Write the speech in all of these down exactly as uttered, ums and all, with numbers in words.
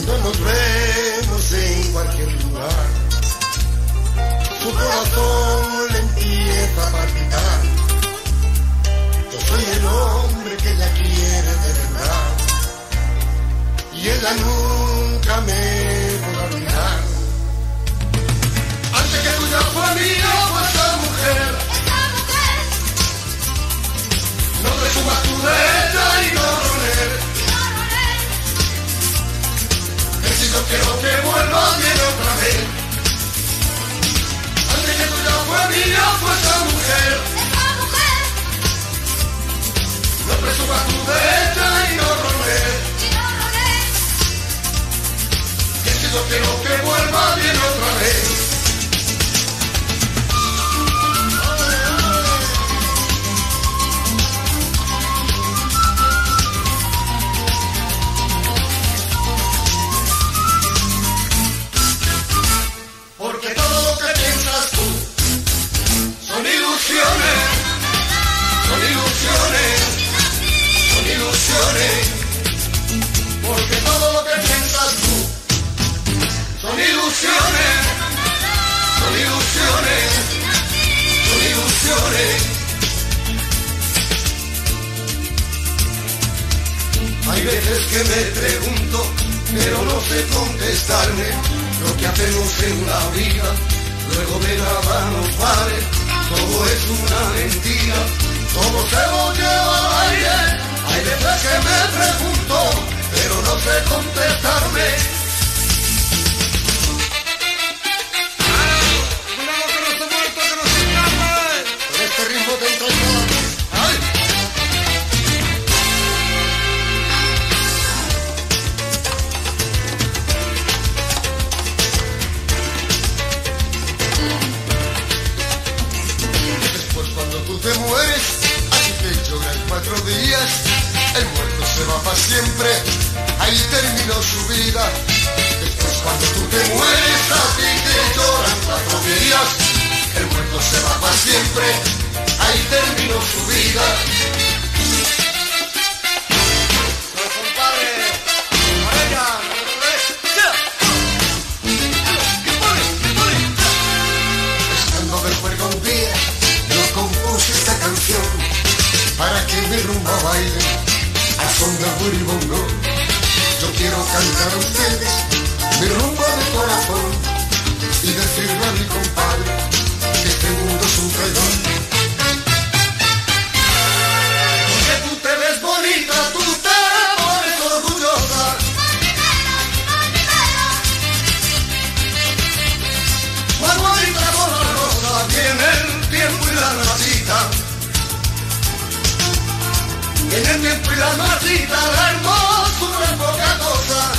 cuando nos vemos en cualquier lugar, su corazón le empieza a palpitar. Yo soy el hombre que ella quiere de verdad, y ella nunca me podrá olvidar. Antes que tuya fue mía, fue esa mujer. No te subas tú de ella y no roles. Que si yo quiero que vuelva, viene otra vez. Antes que tuya fue mía, fue esa mujer. No te subas tú de ella y no roles. Que si yo quiero que vuelva, viene otra vez. Porque todo lo que piensas tú son ilusiones, son ilusiones, son ilusiones. Porque todo lo que piensas tú son ilusiones, son ilusiones, son ilusiones. Hay veces que me pregunto, pero no sé contestarme, lo que hacemos en la vida, luego de nada nos vale, todo es una mentira, todo se lo lleva al aire. Hay veces que me pregunto, pero no sé contestarme. Con este ritmo te entra ¡ay! Tú te mueres, así te lloran cuatro días, el muerto se va para siempre, ahí terminó su vida. Después cuando tú te mueres, así te lloran cuatro días, el muerto se va para siempre, ahí terminó su vida. Estando del juego un día, compuse esta canción para que mi rumba baile a son del buribongo. Yo quiero cantar a ustedes mi rumba de corazón y decirle a mi compadre que este mundo es un traidor. Porque tú te ves bonita, tú te pones orgullosa. Más bonita con la rosa viene el tiempo y la masita. En el tiempo y la masita, la hermosura es poca cosa.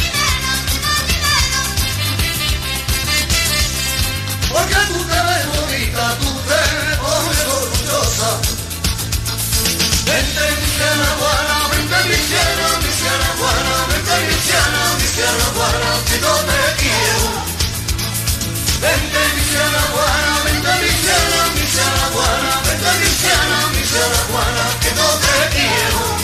Porque tú te ves bonita, tú te pones orgullosa. Vente mi siana guana, vente mi siana, mi siana guana, vente mi siana, mi siana guana, que yo te quiero. Vente mi siana guana, vente mi siana, mi siana guana, vente mi siana, mi siana guana, que yo te quiero.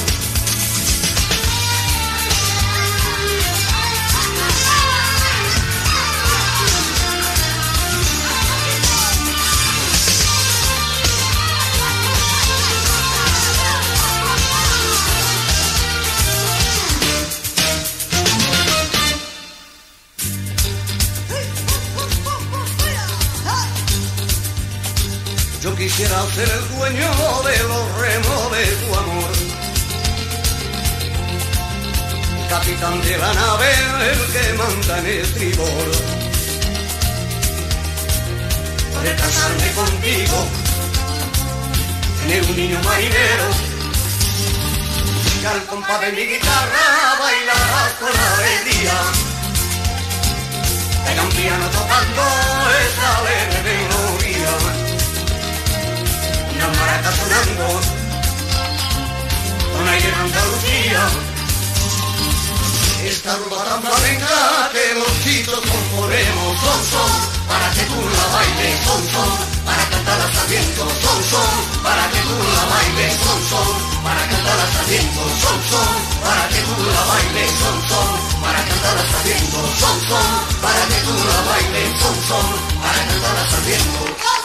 Yo quisiera ser el dueño de los remos de tu amor, el capitán de la nave, el que manda en el estribor. Poder casarme contigo, tener un niño marinero, y al compás de mi guitarra bailarás con alegría. Hay un piano tocando esa alegre melodía, una maraca sonando con aire de Andalucía. Esta rumba tan flamenca que los chicos componemos, son son, para que tú la bailes, son son, para cantar al sarmiento, son son, para que tú la bailes, son son, para cantar al sarmiento, son son, para que tú la bailes, son son, para cantar al sarmiento. Sarmiento, son, son, para que tú la bailes, son, son, para cantar a Sarmiento.